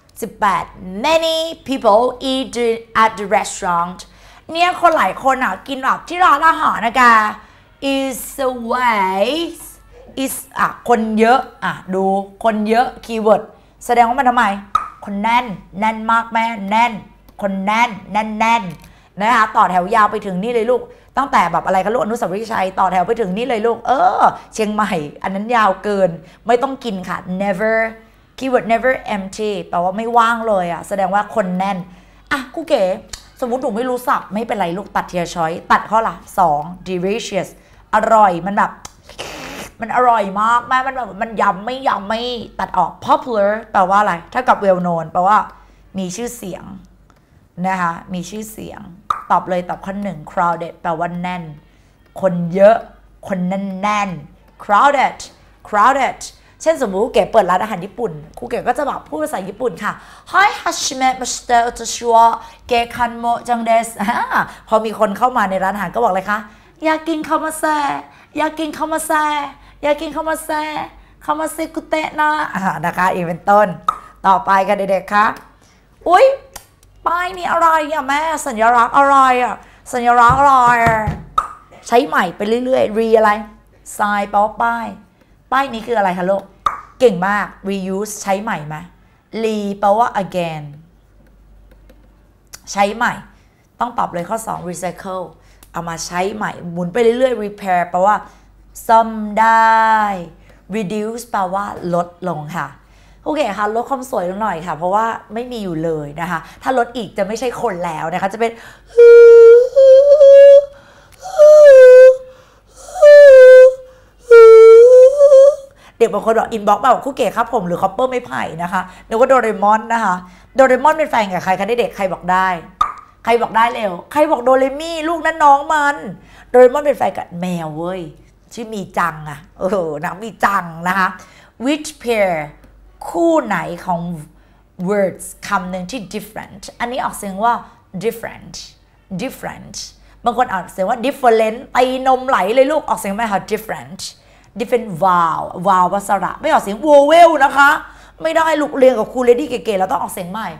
18 many people eat at the restaurant เนี่ยคนหลายคนกินแบบที่ร้านอาหารนะกา is a ways is คนเยอะดูคนเยอะคีย์เวิร์ดแสดงว่ามันทำไมคนแน่นมากแม่แน่นคนแน่นนะคะต่อแถวยาวไปถึงนี่เลยลูกตั้งแต่แบบอะไรกันลูกอนุสาวรีย์ชัยต่อแถวไปถึงนี่เลยลูกเชียงใหม่อันนั้นยาวเกินไม่ต้องกินค่ะ never keyword never empty แปลว่าไม่ว่างเลยแสดงว่าคนแน่นกูเก๋สมมุติหนูไม่รู้สับไม่เป็นไรลูกตัดเทียช้อยตัดข้อละ2 delicious อร่อยมันแบบมันอร่อยมากแม่มันแบบมันยำไม่ตัดออก popular แปลว่าอะไรถ้ากับ well known แปลว่ามีชื่อเสียงนะคะมีชื่อเสียงตอบเลยตอบข้อ 1 crowded แปลว่าแน่นคนเยอะคนแน่น crowded เช่นสมมุติเก๋เปิดร้านอาหารญี่ปุ่นครูเก๋ก็จะแบบพูดภาษาญี่ปุ่นค่ะ Hi hashime mashite otashi wa gekan mo jang desu พอมีคนเข้ามาในร้านอาหารก็บอกเลยค่ะอยากกินคามาเซกุเตะนะนะคะอีกเป็นต้นต่อไปกันเด็กๆค่ะอุ๊ยป้ายนี้อะไรแม่สัญลักษณ์อะไรสัญลักษณ์อะไรใช้ใหม่ไปเรื่อยๆ re อะไร sign แปลว่าป้ายนี้คืออะไรคะลูกเก่งมาก reuse ใช้ใหม่ไหม re แปลว่า again ใช้ใหม่ต้องตอบเลยข้อ2 recycle เอามาใช้ใหม่หมุนไปเรื่อยๆ repair แปลว่าซ่อมได้ reduce แปลว่าลดลงค่ะโอเคค่ะลดความสวยลงหน่อยค่ะเพราะว่าไม่มีอยู่เลยนะคะถ้าลดอีกจะไม่ใช่คนแล้วนะคะจะเป็นเด็กบางคนบอกอินบ็อกซ์มาบอกคู่เก๋ครับผมหรือคอปเปอร์ไม่ไผ่นะคะนึกว่าโดเรมอนนะคะโดเรมอนเป็นแฟนกับใครคะเด็กใครบอกได้ใครบอกได้เร็วใครบอกโดเรมี่ลูกนั่นน้องมันโดเรมอนเป็นแฟนกับแมวเว้ยชื่อมีจังอะนะมีจังนะคะ which pair คู่ไหนของ words คำหนึ่งที่ different อันนี้ออกเสียงว่า different บางคนออกเสียงว่า different ตีนมไหลเลยลูกออกเสียงไหมคะ different vowel ภาษาระไม่ออกเสียง vowel นะคะไม่ได้ลูกเรียนกับครูเลดี้เก๋ๆเราต้องออกเสียงใหม่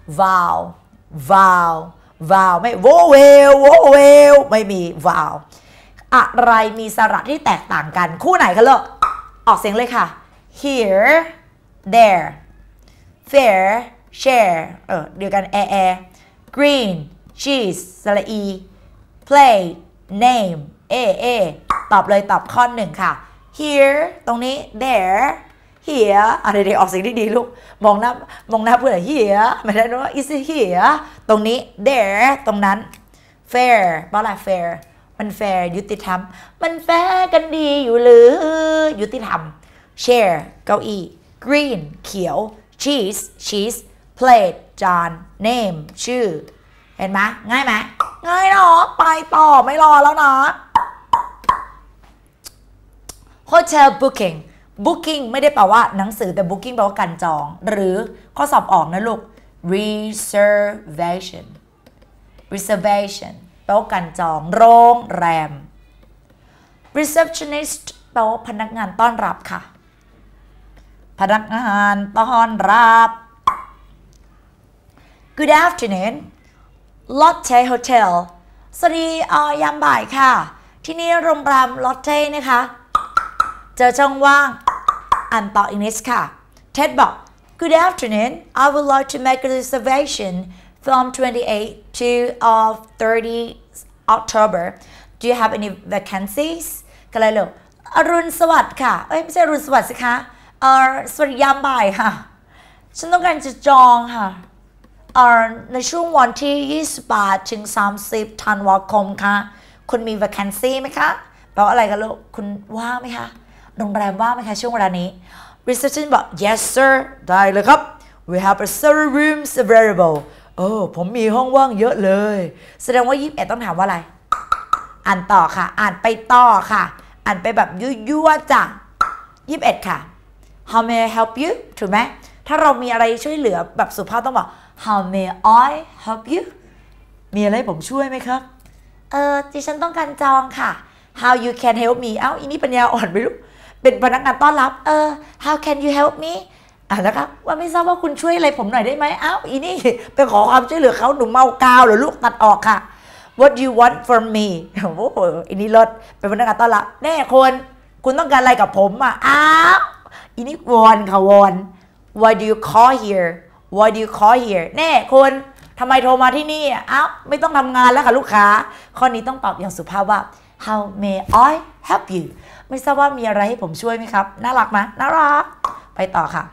vowel ไม่ vowel ไม่มี vowel อะไรมีสระที่แตกต่างกันคู่ไหนกันลูกออกเสียงเลยค่ะ here there fair share เดียวกันgreen cheese สระอี play name ตอบเลยตอบข้อ1ค่ะ here ตรงนี้ there here เด็กๆออกเสียงดีๆลูกมองหน้าเพื่อน here ไม่ได้นะว่า is it here ตรงนี้ there ตรงนั้น fair เพราะอะไร fair มัน fair ยุติธรรมมันแฟร์กันดีอยู่หรือยุติธรรม chair เก้าอี้ green เขียว cheese plate จาน name ชื่อเห็นไหมง่ายไหมง่ายเนาะไปต่อไม่รอแล้วนะ hotel booking ไม่ได้แปลว่าหนังสือแต่ booking แปลว่าการจองหรือข้อสอบออกนะลูก reservation แปลว่าการจองโรงแรม receptionist แปลว่าพนักงานต้อนรับค่ะพนักงานต้อนรับ Good afternoon Lotte Hotel สวัสดียามบ่ายค่ะที่นี่โรงแรม Lotte นะคะเจอช่องว่างอ่านต่ออีกนิดค่ะเท็ดบอก Good afternoon I would like to make a reservation from 28 to 30 October Do you have any vacancies กันเลยเลยอรุณสวัสดิ์ค่ะไม่ใช่อรุณสวัสดิ์สิคะสวัสดียามบ่ายค่ะฉันต้องการจะจองค่ะในช่วงวันที่28ถึง30ธันวาคมค่ะคุณมี vacancy ไหมคะแปลว่าอะไรกันลูกคุณว่างไหมคะโรงแรมว่างไหมคะช่วงเวลานี้ reception บอก yes sir ได้เลยครับ we have several rooms available ผมมีห้องว่างเยอะเลยแสดงว่า21ต้องถามว่าอะไรอ่านต่อค่ะอ่านไปต่อค่ะอ่านไปแบบยั่วๆจ้ะ21ค่ะ how may I help you ถูกไหมถ้าเรามีอะไรช่วยเหลือแบบสุภาพต้องบอก how may I help you มีอะไรผมช่วยไหมครับดิฉันต้องการจองค่ะ how you can help me อีนี่ปัญญาอ่อนไม่รู้เป็นพนักงานต้อนรับhow can you help me นะครับว่าไม่ทราบว่าคุณช่วยอะไรผมหน่อยได้ไหมอีนี่ไปขอความช่วยเหลือเขาหนูเมากาวหรือลูกตัดออกค่ะ what do you want from me โอ้โหอีนี่รถเป็นพนักงานต้อนรับแน่คุณต้องการอะไรกับผมอีนี่วอนค่ะวอน why do you call here แน่คุณทำไมโทรมาที่นี่ไม่ต้องทำงานแล้วค่ะลูกค้าข้อนี้ต้องตอบอย่างสุภาพว่า how may I help you ไม่ทราบว่ามีอะไรให้ผมช่วยไหมครับน่ารักไหมน่ารักไปต่อค่ะ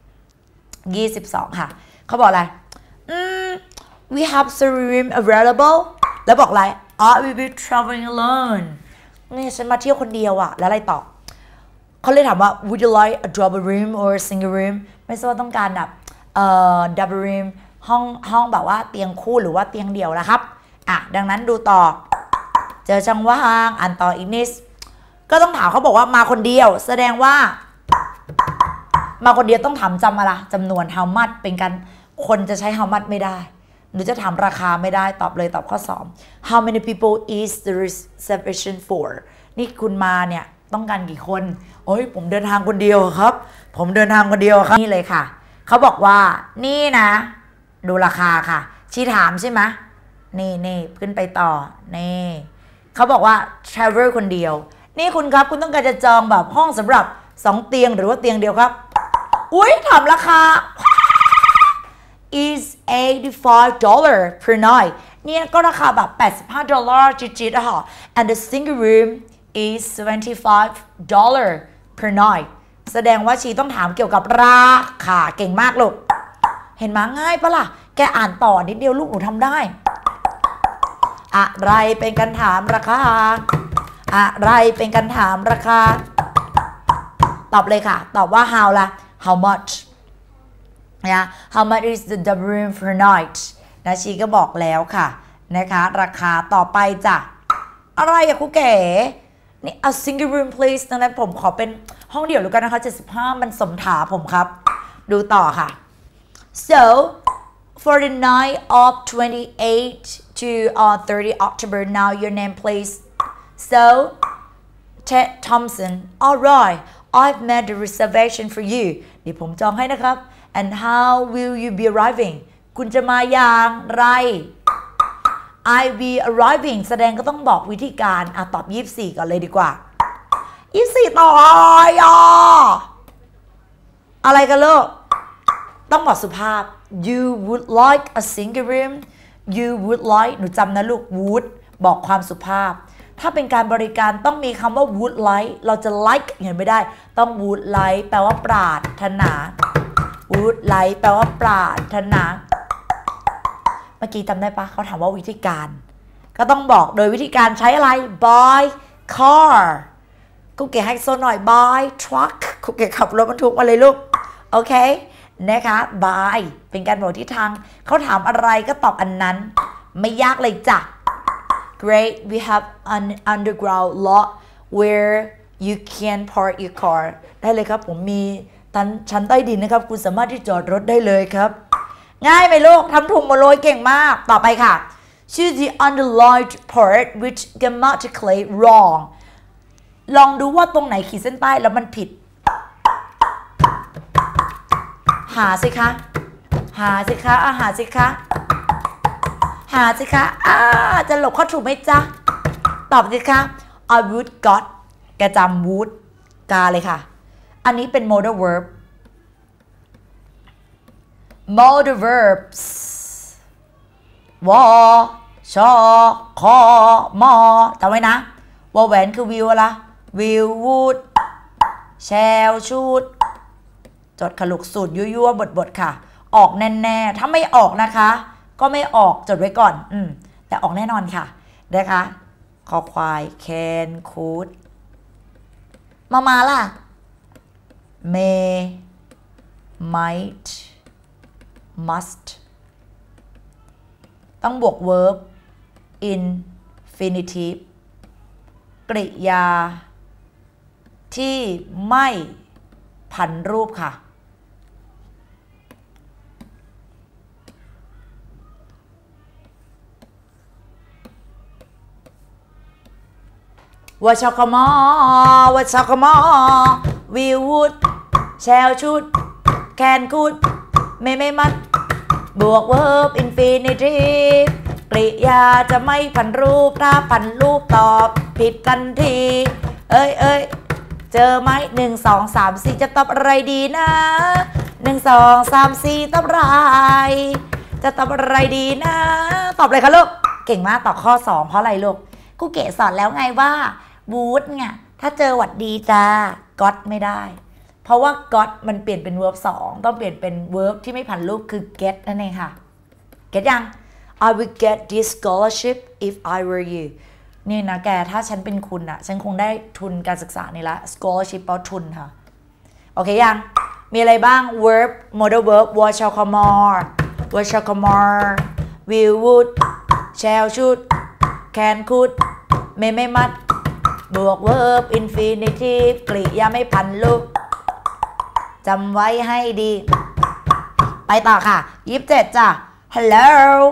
22ค่ะเขาบอกอะไรwe have several rooms available แล้วบอกอะไรI will be traveling alone นี่ฉันมาเที่ยวคนเดียวแล้วอะไรต่อเขาเลยถามว่า would you like a double room or a single room ไม่ทราบว่าต้องการแบบdouble room ห้องแบบว่าเตียงคู่หรือว่าเตียงเดี่ยวนะครับดังนั้นดูต่อเจอช่องว่างอ่านต่ออีกนิดก็ต้องถามเขาบอกว่ามาคนเดียวแสดงว่ามาคนเดียวต้องถามจำนวน how much เป็นการคนจะใช้ how much ไม่ได้หรือจะถามราคาไม่ได้ตอบเลยตอบข้อ2 how many people is the reservation for นี่คุณมาเนี่ยต้องการกี่คนผมเดินทางคนเดียวครับนี่เลยค่ะเขาบอกว่านี่นะดูราคาค่ะชี้ถามใช่ไหมนี่ขึ้นไปต่อนี่เขาบอกว่า travel คนเดียวนี่คุณครับคุณต้องการจะจองแบบห้องสำหรับ2เตียงหรือว่าเตียงเดียวครับถามราคา is $85 per night เนี่ยก็ราคาแบบ$85จิตๆอะค่ะ and the single room is $75 per night แสดงว่าชีต้องถามเกี่ยวกับราคาเก่งมากลูกเห็นมั้ยง่ายปะล่ะแกอ่านต่อนิดเดียวลูกหนูทำได้อะไรเป็นการถามราคาอะไรเป็นการถามราคาตอบเลยค่ะตอบว่า how ละ how much นะ how much is the double room per night นะชีก็บอกแล้วค่ะนะคะราคาต่อไปจ้ะอะไรอะครูเก๋นี่ a single room please ดังนั้นผมขอเป็นห้องเดี่ยวแล้วกันนะคะ75มันสมถาผมครับดูต่อค่ะ so for the night of 28 to 30 October now your name please so Ted Thompson alright I've made the reservation for you เดี๋ยวผมจองให้นะครับ and how will you be arriving คุณจะมาอย่างไร I'll be arriving แสดงก็ต้องบอกวิธีการตอบ24ก่อนเลยดีกว่า24ต่ออะไรกันลูกต้องบอกสุภาพ you would like a single room you would like หนูจำนะลูก would บอกความสุภาพถ้าเป็นการบริการต้องมีคำว่า would like เราจะ like เห็นไม่ได้ต้อง would like แปลว่าปรารถนา would like แปลว่าปรารถนาเมื่อกี้จำได้ปะเขาถามว่าวิธีการก็ต้องบอกโดยวิธีการใช้อะไร by car กูเก๋ให้โซนหน่อย by truck กูเก๋ขับรถบรรทุกมาเลยลูกโอเคนะคะ by เป็นการบอกทิศทางเขาถามอะไรก็ตอบอันนั้นไม่ยากเลยจ้ะ Great we have an underground lot where you can park your car ได้เลยครับผมมีชั้นใต้ดินนะครับคุณสามารถที่จอดรถได้เลยครับง่ายไหมลูกทำถูกหมดเลยเก่งมากต่อไปค่ะ Choose the underlined part which grammatically wrong ลองดูว่าตรงไหนขีดเส้นใต้แล้วมันผิดหาสิคะหาสิคะหาสิคะหาสิคะจะหลบข้อถูกไหมจ๊ะตอบสิคะ I would got แกจำ would กาเลยค่ะอันนี้เป็น modal verb modal verbs วอชอคอมอจำไว้นะวอแหวนคือ will อะไร will would shall should จดขลุกสูตรยั่วๆบทค่ะออกแน่ๆถ้าไม่ออกนะคะก็ไม่ออกจดไว้ก่อนแต่ออกแน่นอนค่ะนะคะคอควาย can could มาล่ะ may might must ต้องบวก verb infinitive กริยาที่ไม่ผันรูปค่ะว่าชอกมอว่าชอกมอ we would shall should can could ไม่มัดบวก verb infinitive กริยาจะไม่ผันรูปถ้าผันรูปตอบผิดทันทีเอ้ยเจอไหม1 2 3 4จะตอบอะไรดีนะ1 2 3 4ตอบอะไรจะตอบอะไรดีนะตอบเลยค่ะลูกเก่งมากตอบข้อ2เพราะอะไรลูกครูเก๋สอนแล้วไงว่าwould ไงถ้าเจอหวัดดีจ้า got ไม่ได้เพราะว่า got มันเปลี่ยนเป็น verb 2ต้องเปลี่ยนเป็น verb ที่ไม่ผันรูปคือ get นั่นเองค่ะ get ยัง I would get this scholarship if I were you นี่นะแกถ้าฉันเป็นคุณอะฉันคงได้ทุนการศึกษานี่ละ scholarship แปลทุนค่ะโอเคยังมีอะไรบ้าง verb modal verb was shall come more was shall come more will would shall should can could ไม่มัดบวก verb infinitive กริยาไม่ผันรูปจำไว้ให้ดีไปต่อค่ะ27จ้ะ Hello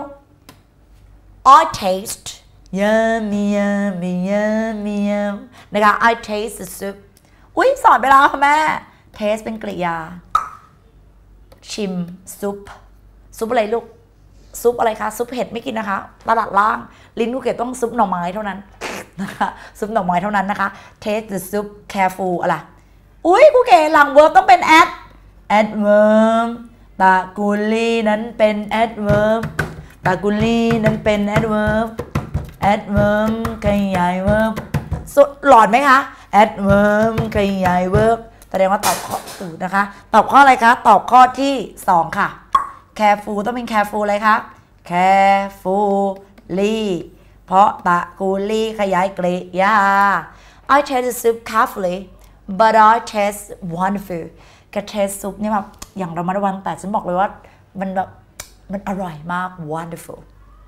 I taste yummy yummy yummy yum นะคะ I taste the soup อุ๊ยสอนไปแล้วค่ะแม่ taste เป็นกริยาชิมซุปอะไรลูกซุปอะไรคะซุปเห็ดไม่กินนะคะตลาดล่างลิ้นกูเก็บต้องซุปหน่อไม้เท่านั้นนะคะซุปหน่อไม้เท่านั้นนะคะ taste the soup careful อะไรอุ๊ยกูเก๋หลัง verb ต้องเป็น adverb ตระกูลลี่นั้นเป็น adverb ตระกูลลี่นั้นเป็น adverb adverb ขยาย verb หลอดไหมคะ adverb ขยาย verb แสดงว่าตอบข้อนะคะตอบข้ออะไรคะตอบข้อที่2ค่ะ careful ต้องเป็น careful อะไรคะ carefully เพราะตระกูลลี่ขยายกริยา I taste the soup carefully but I taste wonderful กระเทสซุปเนี่ยแบบอย่างระมัดระวังแต่ฉันบอกเลยว่ามันแบบมันอร่อยมาก wonderful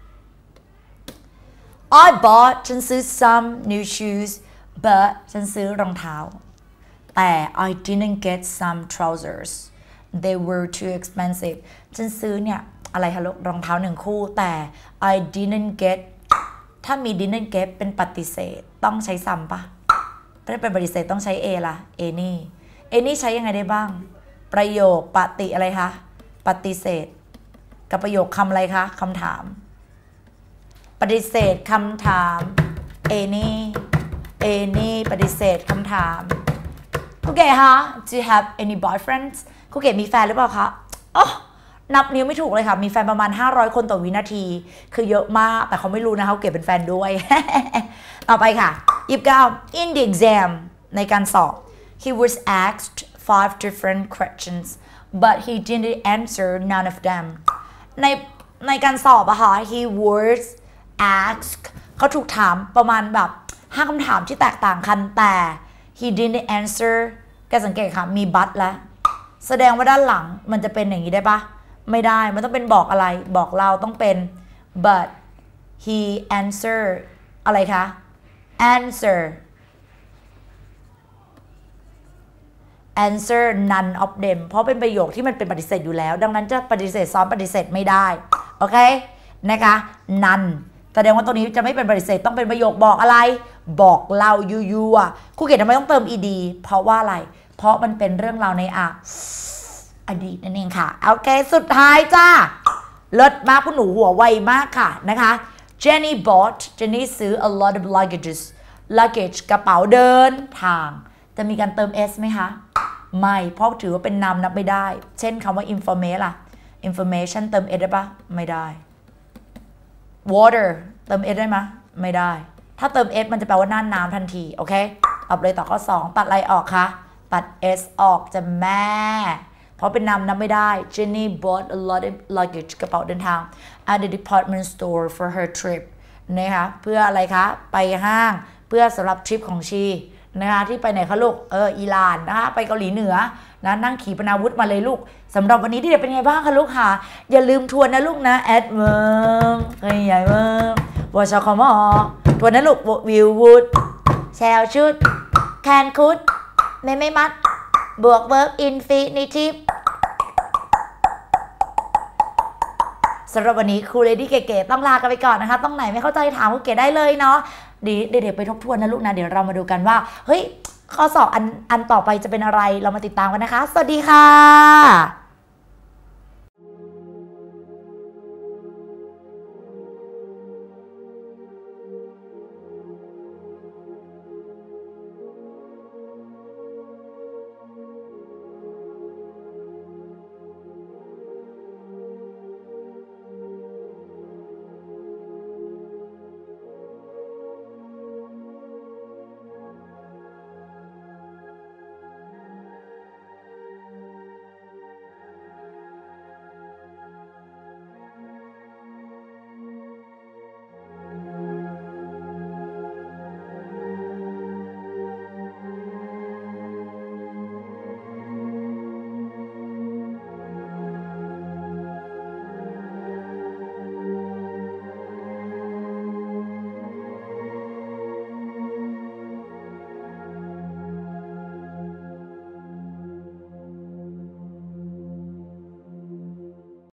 I bought ฉันซื้อ some new shoes but ฉันซื้อรองเท้าแต่ I didn't get some trousers they were too expensive ฉันซื้อเนี่ยอะไรคะลูกรองเท้า1คู่แต่ I didn't get ถ้ามี didn't get เป็นปฏิเสธต้องใช้ some ปะถ้าเป็นปฏิเสธต้องใช้ a ล่ะ any ใช้ยังไงได้บ้างประโยคปฏิอะไรคะปฏิเสธกับประโยคคำอะไรคะคำถามปฏิเสธคำถาม any ปฏิเสธคำถามครูเก๋คะ do you have any boyfriends ครูเก๋มีแฟนหรือเปล่าคะอ๋อนับนิ้วไม่ถูกเลยค่ะมีแฟนประมาณ500คนต่อวินาทีคือเยอะมากแต่เขาไม่รู้นะคะครูเก๋เป็นแฟนด้วย ต่อไปค่ะ29 in the exam ในการสอบ he was asked 5 different questions but he didn't answer none of them ในการสอบอะค่ะ he was asked เขาถูกถามประมาณแบบ5คำถามที่แตกต่างกันแต่ he didn't answer แกสังเกตค่ะมี but แล้วแสดงว่าด้านหลังมันจะเป็นอย่างนี้ได้ปะไม่ได้มันต้องเป็นบอกอะไรบอกเราต้องเป็น but he answer อะไรคะ answer none of them เพราะเป็นประโยคที่มันเป็นปฏิเสธอยู่แล้วดังนั้นจะปฏิเสธซ้อนปฏิเสธไม่ได้โอเคนะคะ none แสดงว่าตัวนี้จะไม่เป็นปฏิเสธต้องเป็นประโยคบอกอะไรบอกเล่ายูอ่ะครูเกศทำไมต้องเติม ed เพราะว่าอะไรเพราะมันเป็นเรื่องราวในอดีตนั่นเองค่ะโอเคสุดท้ายจ้าเลิศมากคุณหนูหัวไวมากค่ะนะคะ Jenny bought Jennyซื้อ a lot of luggage กระเป๋าเดินทางจะมีการเติม s ไหมคะไม่เพราะถือว่าเป็นนามนับไม่ได้เช่นคำว่า information เติม s ได้ปะไม่ได้ water เติม s ได้ไหมไม่ได้ถ้าเติม s มันจะแปลว่าน่านน้ำทันทีโอเคตอบเลยต่อข้อ2ตัดอะไรออกคะตัด s ออกจะแม่เพราะเป็นนามนับไม่ได้ Jenny bought a lot of luggage กระเป๋าเดินทาง at the department store for her trip นะคะเพื่ออะไรคะไปห้างเพื่อสำหรับทริปของชีนะคะที่ไปไหนคะลูกอิหร่านนะคะไปเกาหลีเหนือนะนั่งขี่ปนาวุธมาเลยลูกสำหรับวันนี้ที่เด็กเป็นไงบ้างคะลูกค่ะอย่าลืมทวนนะลูกนะ adverb ใหญ่ verb วชคมทวนนะลูก will would shall should can could ไม่มัดบวก verb infinitive สำหรับวันนี้ครูเลดี้เก๋ๆต้องลากันไปก่อนนะคะต้องไหนไม่เข้าใจถามครูเก๋ได้เลยเนาะเด็กๆไปทบทวนนะลูกนะเดี๋ยวเรามาดูกันว่าเฮ้ยข้อสอบอันต่อไปจะเป็นอะไรเรามาติดตามกันนะคะสวัสดีค่ะ